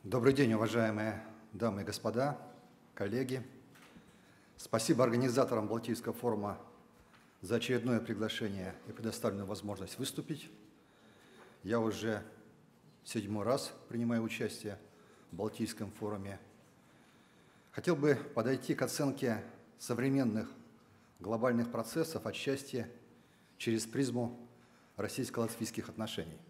Добрый день, уважаемые дамы и господа, коллеги. Спасибо организаторам Балтийского форума за очередное приглашение и предоставленную возможность выступить. Я уже 7-й раз принимаю участие в Балтийском форуме. Хотел бы подойти к оценке современных глобальных процессов отчасти через призму российско-латвийских отношений.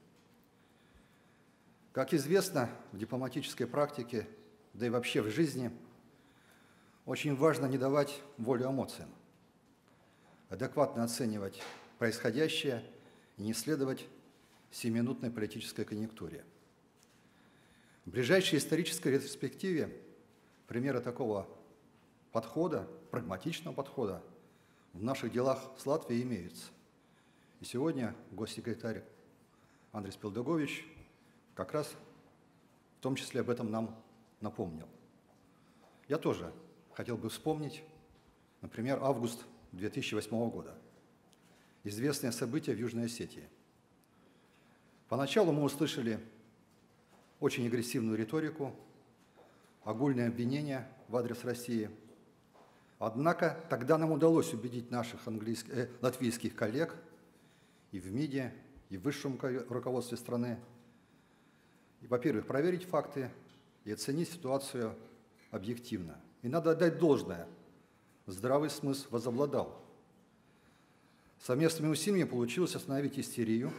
Как известно, в дипломатической практике, да и вообще в жизни, очень важно не давать волю эмоциям, адекватно оценивать происходящее и не следовать сиюминутной политической конъюнктуре. В ближайшей исторической ретроспективе примеры такого подхода, прагматичного подхода в наших делах с Латвией имеются. И сегодня госсекретарь Андрис Пилдогович как раз в том числе об этом нам напомнил. Я тоже хотел бы вспомнить, например, август 2008 года. Известное событие в Южной Осетии. Поначалу мы услышали очень агрессивную риторику, огульные обвинения в адрес России. Однако тогда нам удалось убедить наших латвийских коллег и в МИДе, и в высшем руководстве страны, во-первых, проверить факты и оценить ситуацию объективно. И надо отдать должное. Здравый смысл возобладал. Совместными усилиями получилось остановить истерию.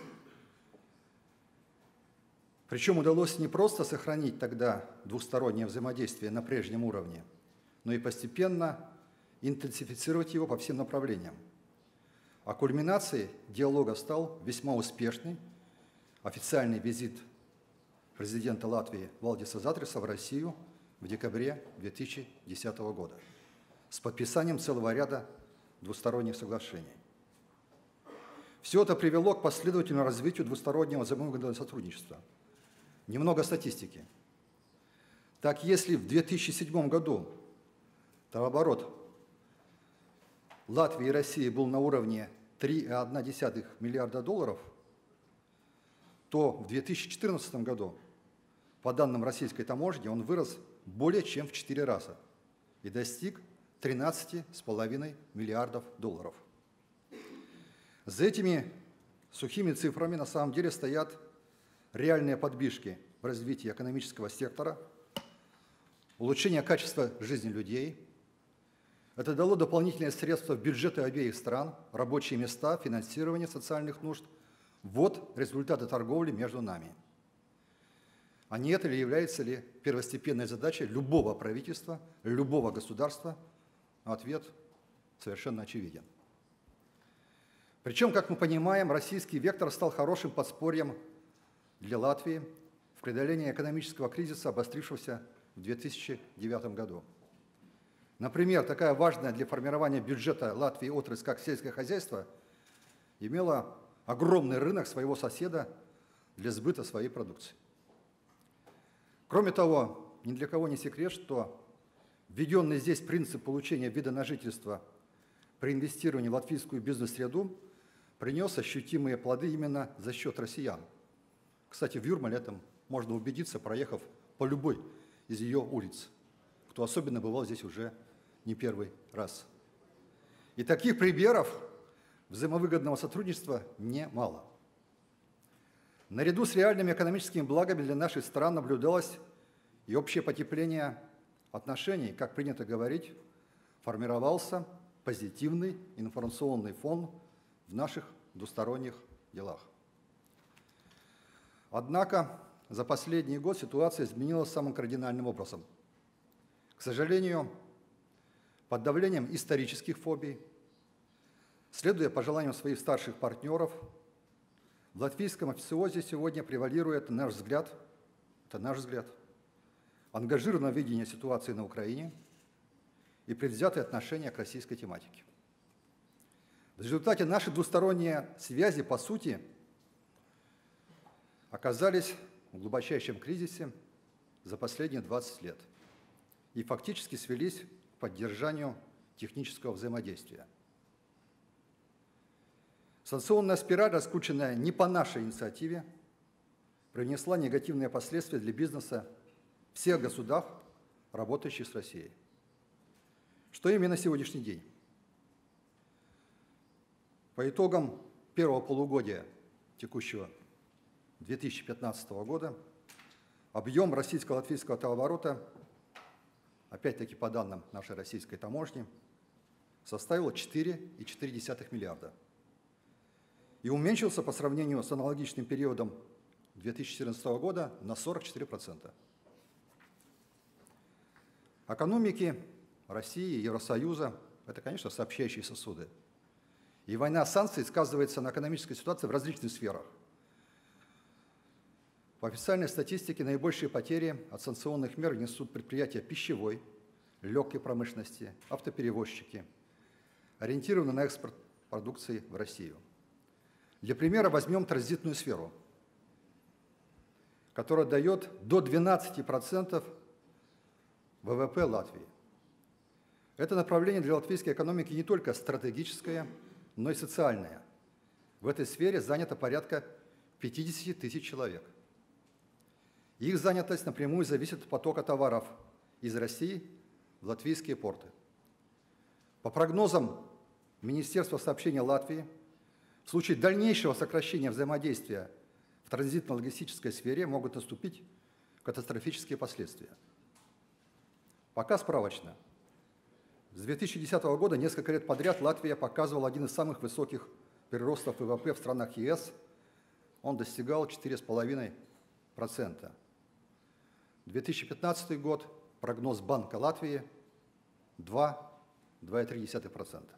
Причем удалось не просто сохранить тогда двустороннее взаимодействие на прежнем уровне, но и постепенно интенсифицировать его по всем направлениям. А кульминацией диалога стал весьма успешный официальный визит президента Латвии Валдиса Затриса в Россию в декабре 2010 года с подписанием целого ряда двусторонних соглашений. Все это привело к последовательному развитию двустороннего взаимовыгодного сотрудничества. Немного статистики. Так, если в 2007 году товарооборот Латвии и России был на уровне 3,1 миллиарда долларов, то в 2014 году, по данным российской таможни, он вырос более чем в 4 раза и достиг 13,5 миллиардов долларов. За этими сухими цифрами на самом деле стоят реальные подвижки в развитии экономического сектора, улучшение качества жизни людей. Это дало дополнительные средства в бюджеты обеих стран, рабочие места, финансирование социальных нужд. Вот результаты торговли между нами. А не это ли является ли первостепенной задачей любого правительства, любого государства? Ответ совершенно очевиден. Причем, как мы понимаем, российский вектор стал хорошим подспорьем для Латвии в преодолении экономического кризиса, обострившегося в 2009 году. Например, такая важная для формирования бюджета Латвии отрасль, как сельское хозяйство, имела огромный рынок своего соседа для сбыта своей продукции. Кроме того, ни для кого не секрет, что введенный здесь принцип получения вида на жительство при инвестировании в латвийскую бизнес-среду принес ощутимые плоды именно за счет россиян. Кстати, в Юрмале этом можно убедиться, проехав по любой из ее улиц, кто особенно бывал здесь уже не первый раз. И таких примеров взаимовыгодного сотрудничества немало. Наряду с реальными экономическими благами для наших стран наблюдалось и общее потепление отношений, как принято говорить, формировался позитивный информационный фон в наших двусторонних делах. Однако за последний год ситуация изменилась самым кардинальным образом. К сожалению, под давлением исторических фобий, следуя пожеланиям своих старших партнеров, в латвийском официозе сегодня превалирует наш взгляд, ангажированное видение ситуации на Украине и предвзятое отношение к российской тематике. В результате наши двусторонние связи, по сути, оказались в глубочайшем кризисе за последние 20 лет и фактически свелись к поддержанию технического взаимодействия. Санкционная спираль, раскрученная не по нашей инициативе, принесла негативные последствия для бизнеса всех государств, работающих с Россией. Что именно на сегодняшний день? По итогам первого полугодия текущего 2015 года объем российско-латвийского товарооборота, опять-таки по данным нашей российской таможни, составил 4,4 миллиарда и уменьшился по сравнению с аналогичным периодом 2014 года на 44%. Экономики России и Евросоюза – это, конечно, сообщающие сосуды. И война санкций сказывается на экономической ситуации в различных сферах. По официальной статистике наибольшие потери от санкционных мер несут предприятия пищевой, легкой промышленности, автоперевозчики, ориентированные на экспорт продукции в Россию. Для примера возьмем транзитную сферу, которая дает до 12% ВВП Латвии. Это направление для латвийской экономики не только стратегическое, но и социальное. В этой сфере занято порядка 50 тысяч человек. Их занятость напрямую зависит от потока товаров из России в латвийские порты. По прогнозам Министерства сообщения Латвии, в случае дальнейшего сокращения взаимодействия в транзитно-логистической сфере могут наступить катастрофические последствия. Пока справочно. С 2010 года несколько лет подряд Латвия показывала один из самых высоких приростов ВВП в странах ЕС. Он достигал 4,5%. 2015 год, прогноз Банка Латвии – 2,3%.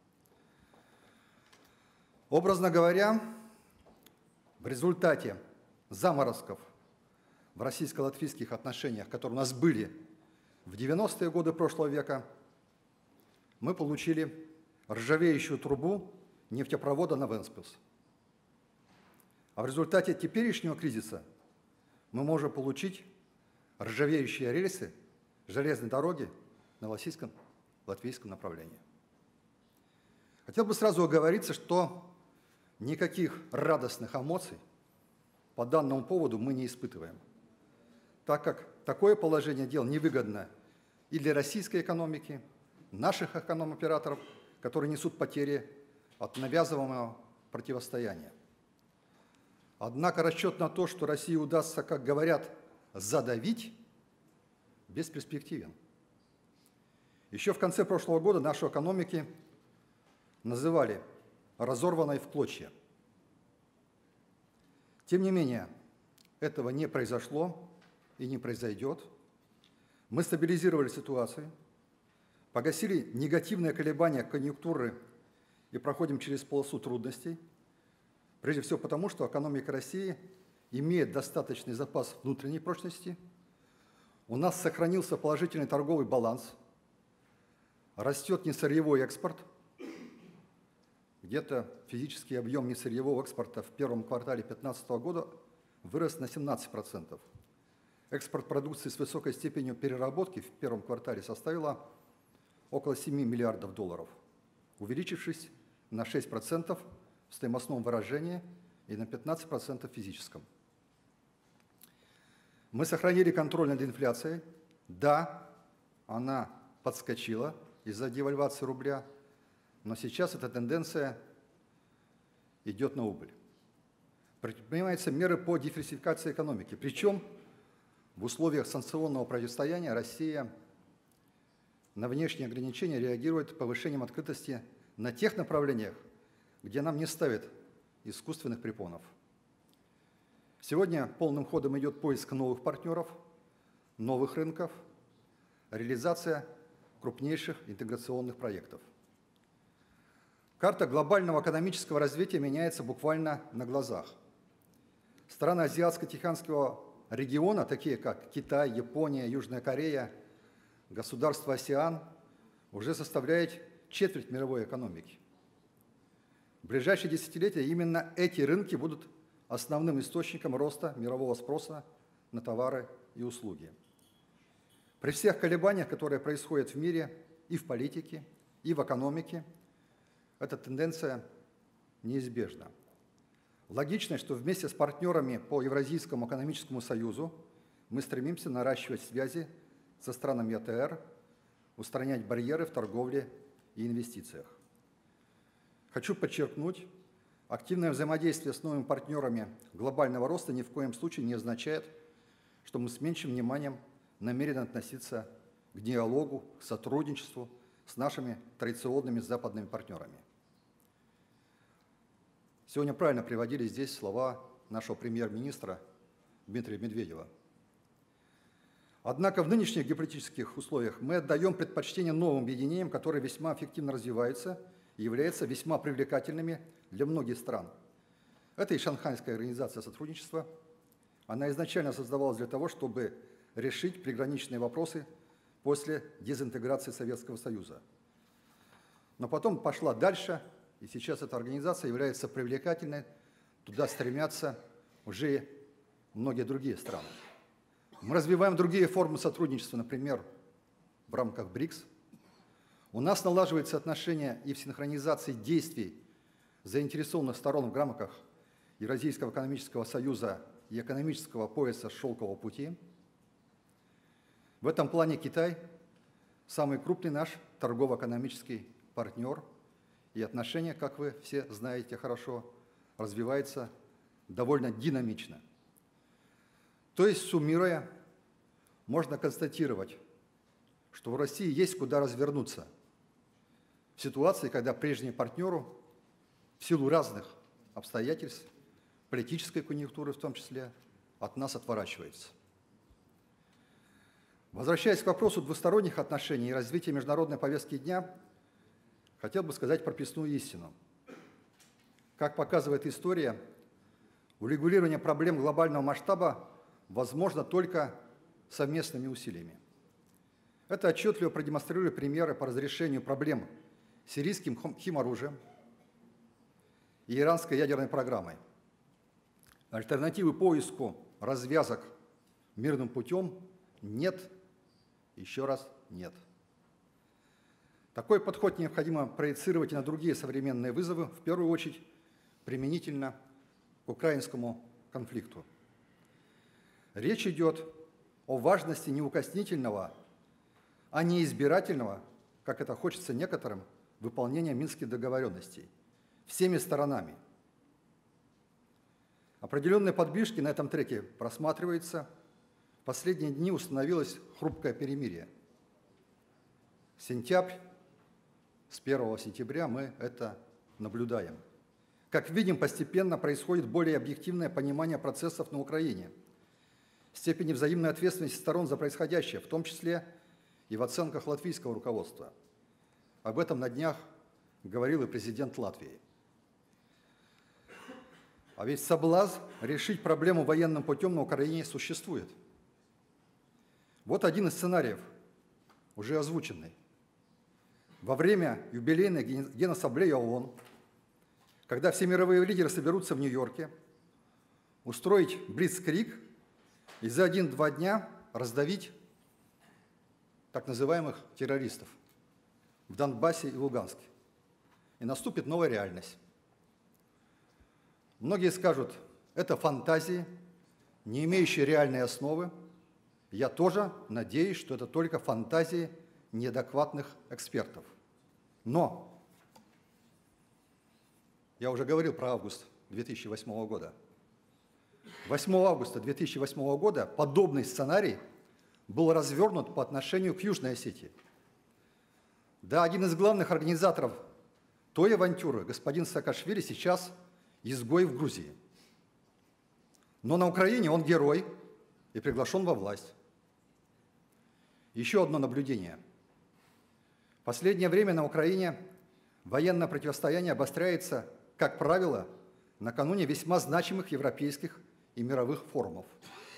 Образно говоря, в результате заморозков в российско-латвийских отношениях, которые у нас были в 90-е годы прошлого века, мы получили ржавеющую трубу нефтепровода на Вентспилс. А в результате теперешнего кризиса мы можем получить ржавеющие рельсы железной дороги на латвийском направлении. Хотел бы сразу оговориться, что никаких радостных эмоций по данному поводу мы не испытываем, так как такое положение дел невыгодно и для российской экономики, наших эконом-операторов, которые несут потери от навязываемого противостояния. Однако расчет на то, что России удастся, как говорят, задавить, бесперспективен. Еще в конце прошлого года нашу экономику называли разорванной в клочья. Тем не менее, этого не произошло и не произойдет. Мы стабилизировали ситуацию, погасили негативные колебания конъюнктуры и проходим через полосу трудностей, прежде всего потому, что экономика России имеет достаточный запас внутренней прочности, у нас сохранился положительный торговый баланс, растет несырьевой экспорт, где-то физический объем несырьевого экспорта в первом квартале 2015 года вырос на 17%. Экспорт продукции с высокой степенью переработки в первом квартале составила около 7 миллиардов долларов, увеличившись на 6% в стоимостном выражении и на 15% в физическом. Мы сохранили контроль над инфляцией. Да, она подскочила из-за девальвации рубля, но сейчас эта тенденция идет на убыль. Предпринимаются меры по диверсификации экономики. Причем в условиях санкционного противостояния Россия на внешние ограничения реагирует повышением открытости на тех направлениях, где нам не ставят искусственных препонов. Сегодня полным ходом идет поиск новых партнеров, новых рынков, реализация крупнейших интеграционных проектов. Карта глобального экономического развития меняется буквально на глазах. Страны Азиатско-Тихоокеанского региона, такие как Китай, Япония, Южная Корея, государства АСЕАН, уже составляют четверть мировой экономики. В ближайшие десятилетия именно эти рынки будут основным источником роста мирового спроса на товары и услуги. При всех колебаниях, которые происходят в мире и в политике, и в экономике, эта тенденция неизбежна. Логично, что вместе с партнерами по Евразийскому экономическому союзу мы стремимся наращивать связи со странами АТР, устранять барьеры в торговле и инвестициях. Хочу подчеркнуть, активное взаимодействие с новыми партнерами глобального роста ни в коем случае не означает, что мы с меньшим вниманием намерены относиться к диалогу, к сотрудничеству с нашими традиционными западными партнерами. Сегодня правильно приводили здесь слова нашего премьер-министра Дмитрия Медведева. Однако в нынешних геополитических условиях мы отдаем предпочтение новым объединениям, которые весьма эффективно развиваются и являются весьма привлекательными для многих стран. Это и Шанхайская организация сотрудничества. Она изначально создавалась для того, чтобы решить приграничные вопросы после дезинтеграции Советского Союза. Но потом пошла дальше, и сейчас эта организация является привлекательной, туда стремятся уже многие другие страны. Мы развиваем другие формы сотрудничества, например, в рамках БРИКС. У нас налаживаются отношения и в синхронизации действий заинтересованных сторон в рамках Евразийского экономического союза и экономического пояса Шелкового пути. В этом плане Китай – самый крупный наш торгово-экономический партнер, и отношения, как вы все знаете хорошо, развиваются довольно динамично. То есть, суммируя, можно констатировать, что в России есть куда развернуться в ситуации, когда прежнему партнеру в силу разных обстоятельств, политической конъюнктуры в том числе, от нас отворачивается. Возвращаясь к вопросу двусторонних отношений и развития международной повестки дня, хотел бы сказать прописную истину. Как показывает история, урегулирование проблем глобального масштаба возможно только совместными усилиями. Это отчетливо продемонстрируют примеры по разрешению проблем с сирийским химоружием и иранской ядерной программой. Альтернативы поиску развязок мирным путем нет, еще раз нет. Такой подход необходимо проецировать и на другие современные вызовы, в первую очередь применительно к украинскому конфликту. Речь идет о важности неукоснительного, а не избирательного, как это хочется некоторым, выполнения минских договоренностей всеми сторонами. Определенные подвижки на этом треке просматриваются. В последние дни установилось хрупкое перемирие. Сентябрь, с 1 сентября мы это наблюдаем. Как видим, постепенно происходит более объективное понимание процессов на Украине, степени взаимной ответственности сторон за происходящее, в том числе и в оценках латвийского руководства. Об этом на днях говорил и президент Латвии. А ведь соблазн решить проблему военным путем на Украине существует. Вот один из сценариев, уже озвученный. Во время юбилейной Генассамблеи ООН, когда все мировые лидеры соберутся в Нью-Йорке, устроить блицкриг и за 1-2 дня раздавить так называемых террористов в Донбассе и Луганске. И наступит новая реальность. Многие скажут, это фантазии, не имеющие реальной основы. Я тоже надеюсь, что это только фантазии неадекватных экспертов. Но я уже говорил про август 2008 года. 8 августа 2008 года подобный сценарий был развернут по отношению к Южной Осетии. Да, один из главных организаторов той авантюры, господин Саакашвили, сейчас изгой в Грузии. Но на Украине он герой и приглашен во власть. Еще одно наблюдение. В последнее время на Украине военное противостояние обостряется, как правило, накануне весьма значимых европейских и мировых форумов.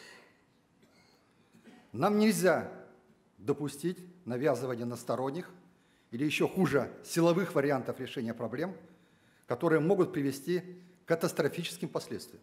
Нам нельзя допустить навязывания односторонних или еще хуже силовых вариантов решения проблем, которые могут привести к катастрофическим последствиям.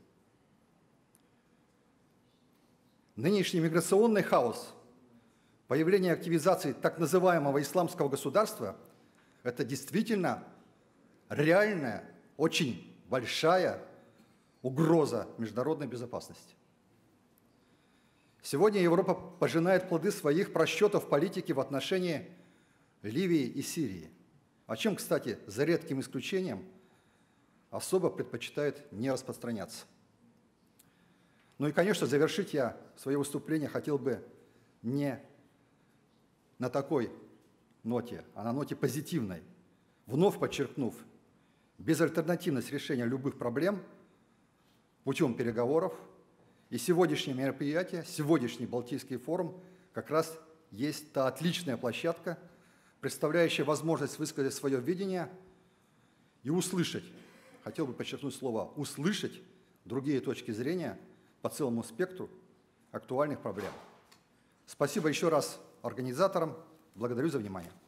Нынешний миграционный хаос, появление активизации так называемого исламского государства – это действительно реальная, очень большая угроза международной безопасности. Сегодня Европа пожинает плоды своих просчетов в политике в отношении Ливии и Сирии, о чем, кстати, за редким исключением, особо предпочитает не распространяться. Ну и, конечно, завершить я свое выступление хотел бы не на такой ноте, а на ноте позитивной, вновь подчеркнув безальтернативность решения любых проблем путем переговоров. И сегодняшнее мероприятие, сегодняшний Балтийский форум как раз есть та отличная площадка, представляющая возможность высказать свое видение и услышать, хотел бы подчеркнуть слово «услышать» другие точки зрения по целому спектру актуальных проблем. Спасибо еще раз организаторам. Благодарю за внимание.